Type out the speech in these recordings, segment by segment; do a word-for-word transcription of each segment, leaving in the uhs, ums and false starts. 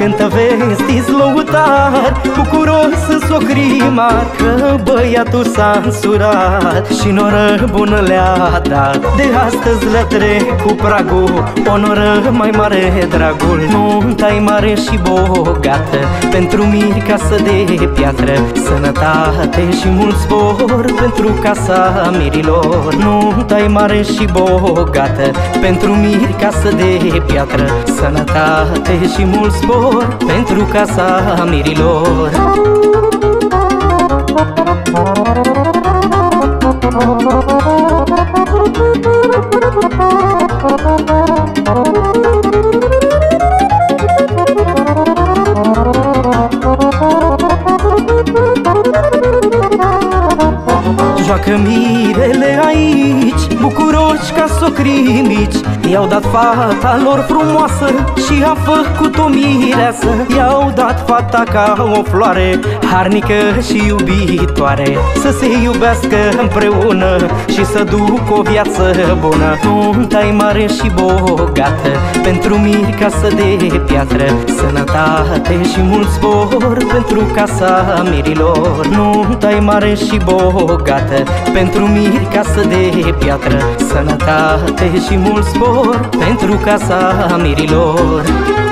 cântă vestis lăutar, bucuros să-s ocrimar, că băiatul s-a însurat și noră bună le-a dat. De astăzi le-a trecut pragul, o noră mai mare dragul. Nunta-i mare și bogată, pentru miri casă de piatră, sănătate și mult spor pentru casa mirilor. Nunta-i mare și bogată, pentru miri casă de piatră, sănătate și mult spor pentru casa mirilor. Joacă mirele aici, bucuroși ca socrii mici, i-au dat fata lor frumoasă și a făcut o mireasă. I-au dat fata ca o floare, harnică și iubitoare, să se iubească împreună și să ducă o viață bună. Nunta-i mare și bogată, pentru miri casă de piatră, sănătate și mult spor pentru casa mirilor. Nunta-i mare și bogată, pentru miri casă de piatră, sănătate și mult spor pentru casa mirilor.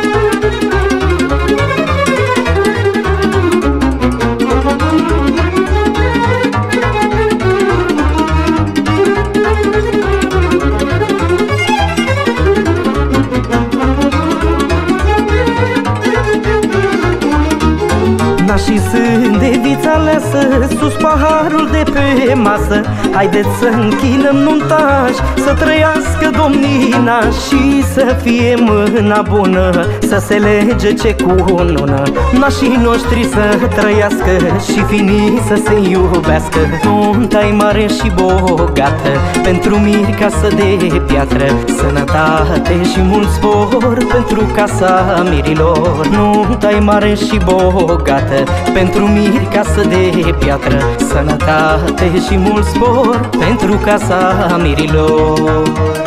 Nașii sunt de viță aleasă, sus paharul de pe masă. Haideți să închinăm nuntaș, să trăiască domnina și să fie mâna bună, să se lege ce cunună. Nașii noștri să trăiască și finii să se iubească. Nunta-i mare și bogată, pentru miri casă de piatră, sănătate și mult spor pentru casa mirilor. Nunta-i mare și bogată, pentru miri casă de piatră, sănătate și mult spor pentru casa mirilor.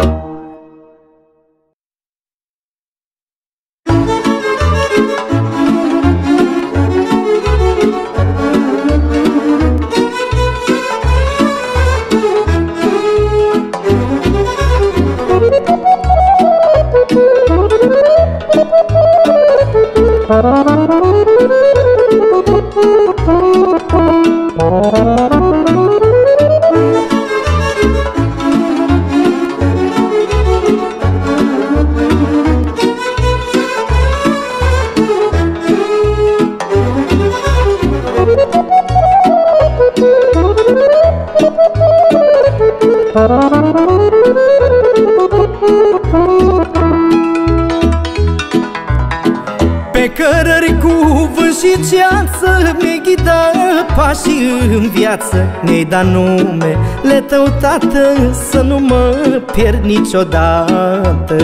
Pe cărări cu vânt și ceață mi-ai ghidat pașii în viață. Mi-ai dat numele tău, tată, să nu mă pierd niciodată.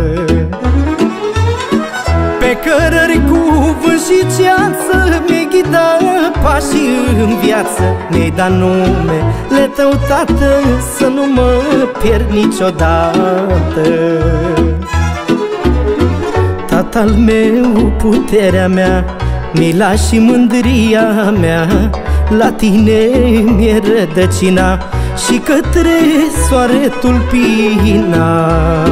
Pe cărări cu vânt și ceață mi-ai ghidat pașii în viață. Mi-ai dat numele tău, tată, să nu mă pierd niciodată. Tatăl meu, puterea mea, mila și mândria mea, la tine mi-e rădăcina și către soare tulpina.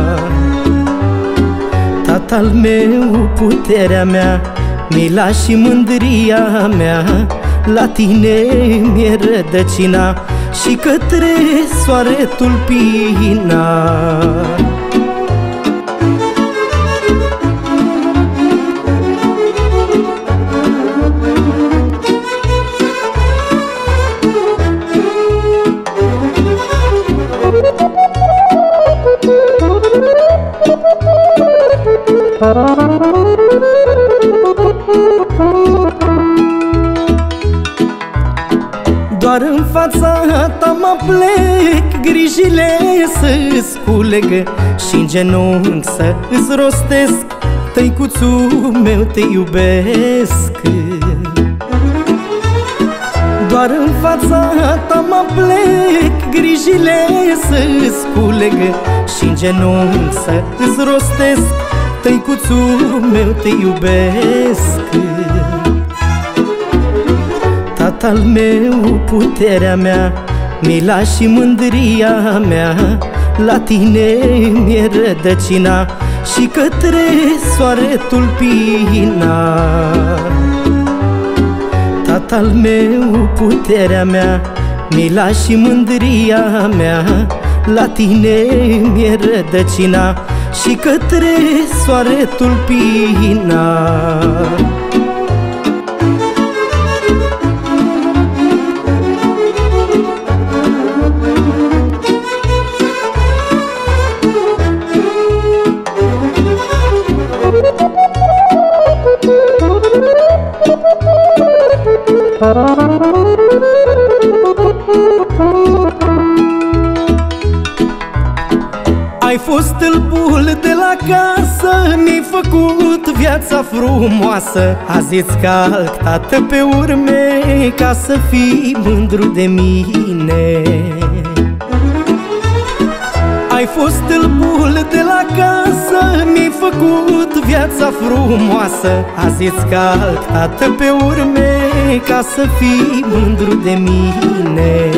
Tatăl meu, puterea mea, mila și mândria mea, la tine mi-e rădăcina și către soare tulpina. Doar în fața ta mă plec, grijile să-ți culegă și-n genunchi să-ți rostesc: tăicuțul meu, te iubesc. Doar în fața ta mă plec, grijile să-ți culegă și-n genunchi să-ți rostesc: tăicuțul meu, te iubesc. Tatăl meu, puterea mea, mila și mândria mea, la tine mi-e rădăcina și către soare tulpina. Tatăl meu, puterea mea, mila și mândria mea, la tine mi-e rădăcina și către soare tulpina. Ai fost stâlpul de la casă, mi-ai făcut viața frumoasă. Azi îți calc, tată, pe urme, ca să fii mândru de mine. Ai fost stâlpul de la casă, mi-ai făcut viața frumoasă. Azi îți calc, tată, pe urme, ca să fii mândru de mine.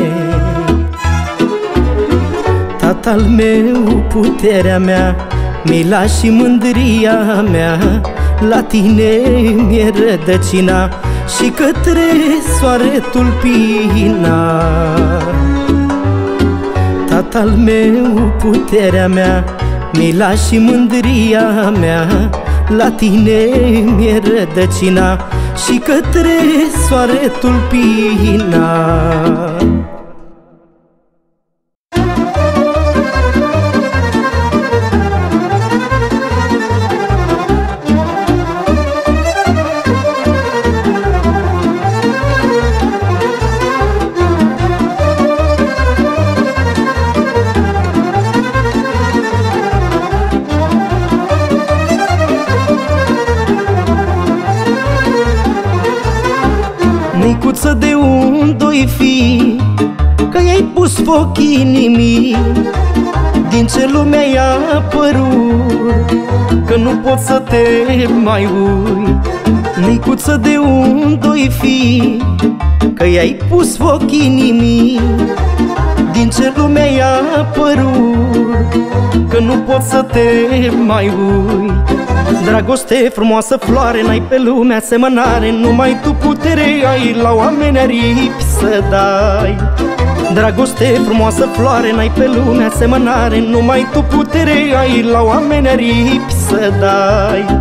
Tatăl meu, puterea mea, mila și mândria mea, la tine mi-e rădăcina și către soare tulpina. Tatăl meu, puterea mea, mila și mândria mea, la tine mi-e rădăcina și către soare tulpina. Nicuță, de unde-o fi, că i-ai pus foc inimii? Din ce lume ai apărut, că nu pot să te mai uit? Nicuță, de unde-o fi, că i-ai pus foc inimii? Din ce lume ai apărut, că nu pot să te mai uit? Dragoste, frumoasă floare, n-ai pe lume asemănare, numai tu putere ai la oameni aripi să dai. Dragoste, frumoasă floare, n-ai pe lume asemănare, numai tu putere ai la oameni aripi să dai.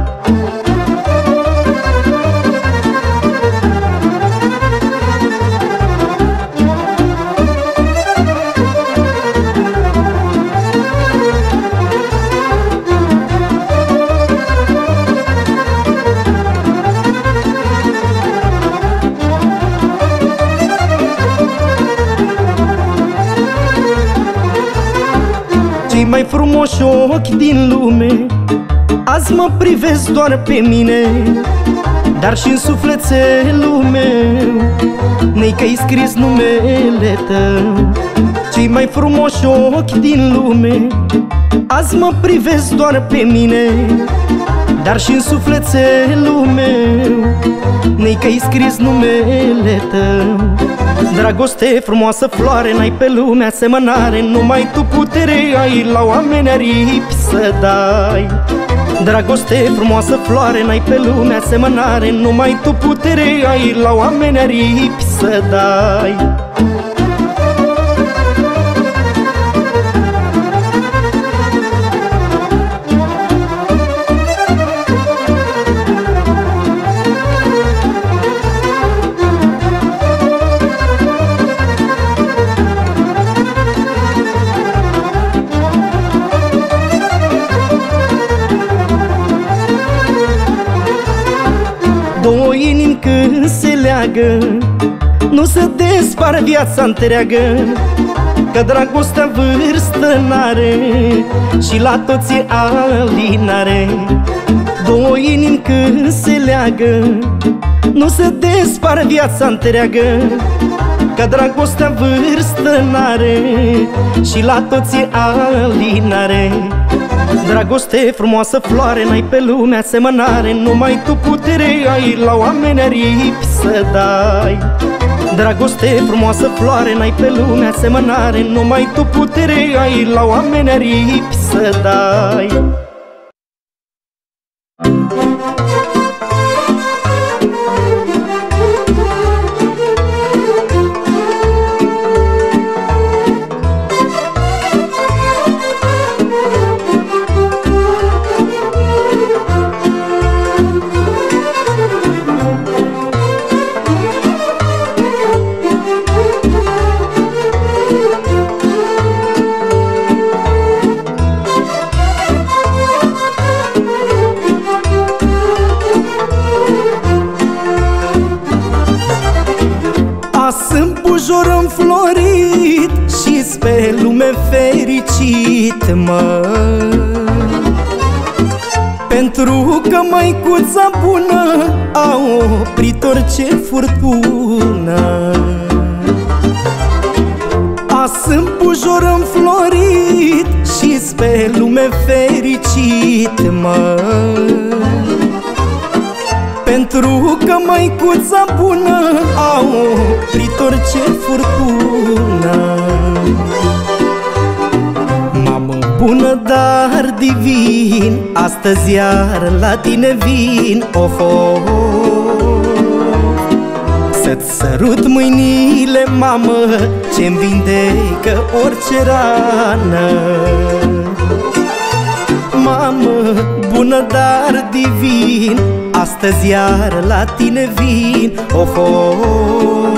Cei mai frumoși ochi din lume azi mă privesc doar pe mine, dar și-n sufletelul meu nei că-i scris numele tău. Cei mai frumoși ochi din lume azi mă privesc doar pe mine, dar și-n sufletelul meu nei că-i scris numele tău. Dragoste, frumoasă floare, n-ai pe lume asemănare, numai tu putere ai la oameni aripi să dai. Dragoste, frumoasă floare, n-ai pe lume asemănare, numai tu putere ai la oameni aripi să dai. Două inimi când se leagă, nu se despară viața întreagă, că dragostea vârstă n-are și la toți e alinare. Două inimi când se leagă, nu se despară viața întreagă, că dragostea vârstă n-are și la toți e alinare. Dragoste frumoasă floare, n-ai pe lumea asemănare, numai tu putere ai la oameni aripi să dai. Dragoste frumoasă floare, n-ai pe lumea asemănare, numai tu putere ai la oameni aripi să dai. Sunt bujor înflorit și-s pe lume fericit, mă, pentru că măicuța bună a oprit orice furtună. A sunt bujor înflorit și-s pe lume fericit, mă, pentru că măicuța bună a oprit orice furtună. Mamă bună, dar divin, astăzi iar la tine vin, of, of, să-ți sărut mâinile, mamă, ce-mi vindecă orice rană. Mamă bună, dar divin, astăzi iar la tine vin, of, of,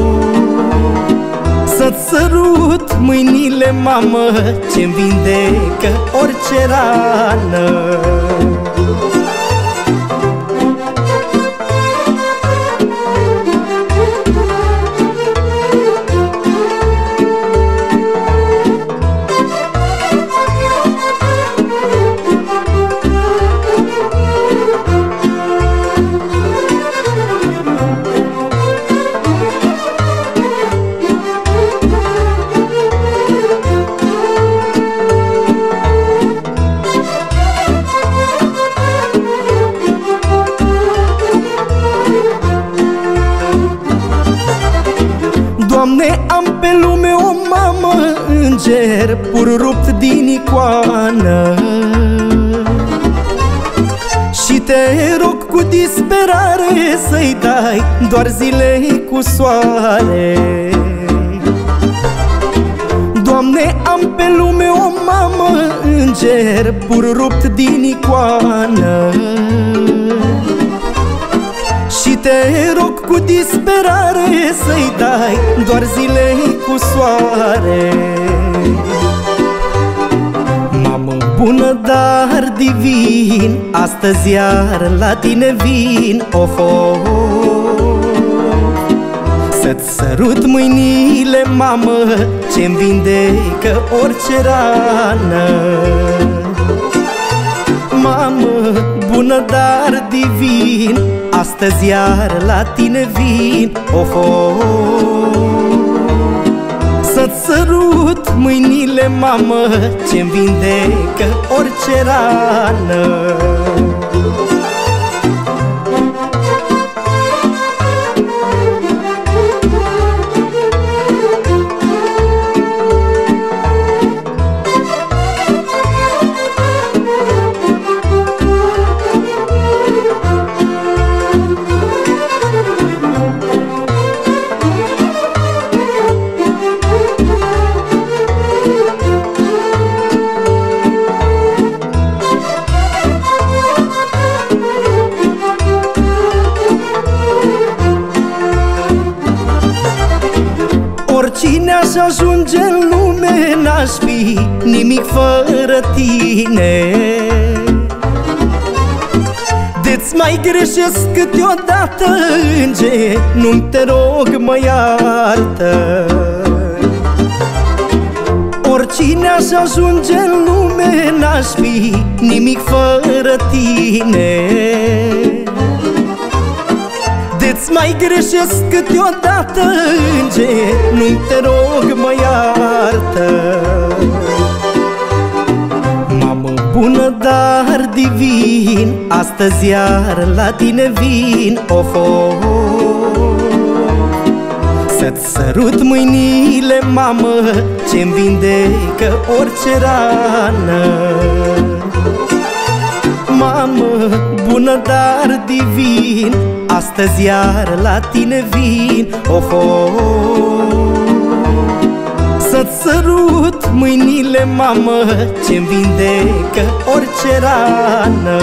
să-ți sărut mâinile, mamă, ce-mi vindecă orice rană. Doamne, am pe lume o mamă, înger pur rupt din icoană, și te rog cu disperare să-i dai doar zile cu soare. Doamne, am pe lume o mamă, înger pur rupt din icoană, și te rog cu disperare să-i dai doar zile cu soare. Mamă bună, dar divin, astăzi iar la tine vin, of, of, să-ți sărut mâinile, mamă, ce-mi vindecă orice rană. Mamă bună, dar divin, astăzi iar la tine vin, of, of, să-ți sărut mâinile, mamă, ce-mi vindecă orice rană. Oricine aș ajunge în lume, n-aș fi nimic fără tine. De-ți mai greșesc câteodată, înger, nu-mi te rog, mă iartă. Oricine aș ajunge în lume, n-aș fi nimic fără tine. De-ți mai greșesc câteodată, înger, nu-mi te rog, mă iartă. Mamă bună, dar divin, astăzi iar la tine vin, of, of. Să-ți sărut mâinile, mamă, ce-mi vindecă orice rană. Mamă, bună, dar divin, astăzi iar la tine vin, of, of. Să-ți sărut mâinile, mamă, ce-mi vindecă orice rană.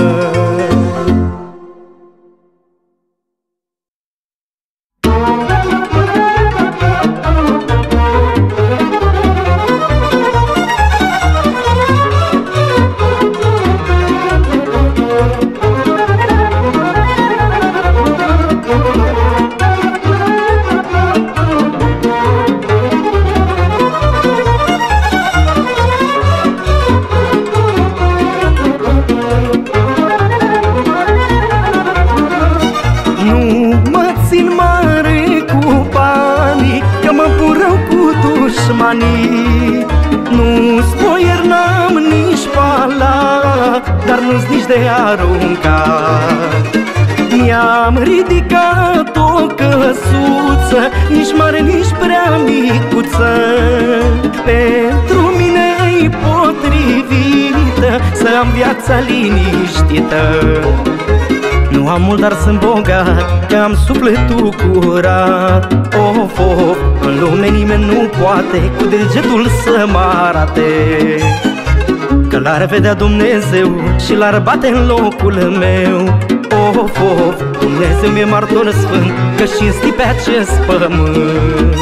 Nu-ți boier n-am nici pala, dar nu-s nici de aruncat. Mi-am ridicat o căsuță, nici mare, nici prea micuță. Pentru mine-i potrivită să am viața liniștită. Nu am mult, dar sunt bogat, că am sufletul curat. Of, of, în lume nimeni nu poate cu degetul să mă arate, că l-ar vedea Dumnezeu și l-ar bate în locul meu. Of, of, Dumnezeu mi-e martor sfânt, că cinsti pe acest pământ.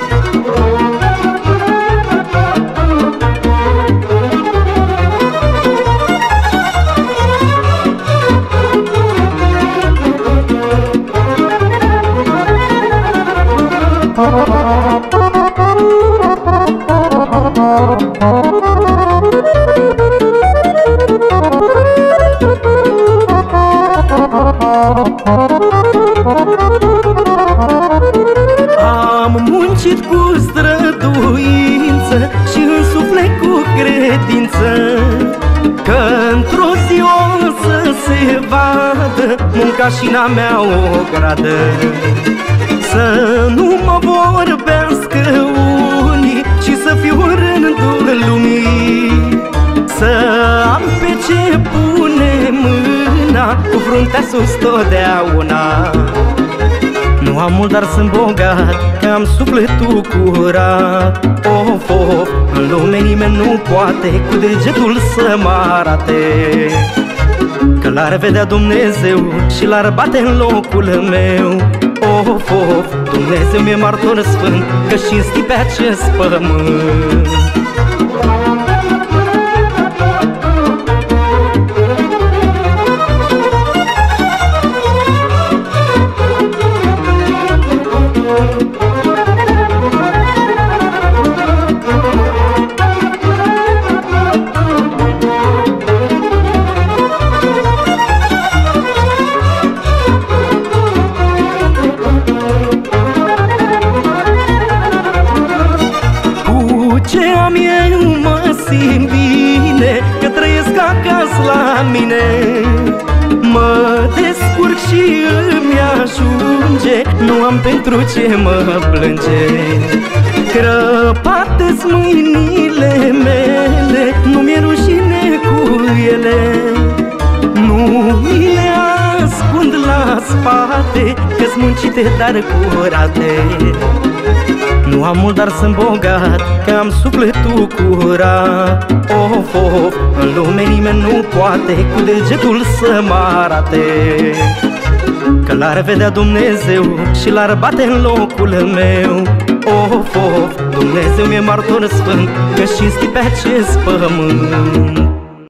Am muncit cu străduință și în suflet cu credință, că într-o zi o să se vadă munca și n-a mea o gradă. Să nu mă vorbească unii și să fiu în rândul lumii, să am pe ce pune mâna, cu fruntea sus totdeauna. Nu am mult, dar sunt bogat, că am sufletul curat. Of, of, în lume nimeni nu poate cu degetul să mă arate, că l-ar vedea Dumnezeu și l-ar bate în locul meu. Of, of, Dumnezeu mi-e martor sfânt, că cinsti pe acest pământ. Simt bine că trăiesc acasă la mine, mă descurc și îmi ajunge, nu am pentru ce mă plânge. Crăpate-s mâinile mele, nu mi-e rușine cu ele, nu mi le ascund la spate, că-s muncite dar curate. Nu am mult, dar sunt bogat, că am sufletul curat. Of, of, în lume nimeni nu poate cu degetul să mă arate, că l-ar vedea Dumnezeu și l-ar bate în locul meu. Of, of, Dumnezeu mi-e martor sfânt, că cinsti pe acest pământ.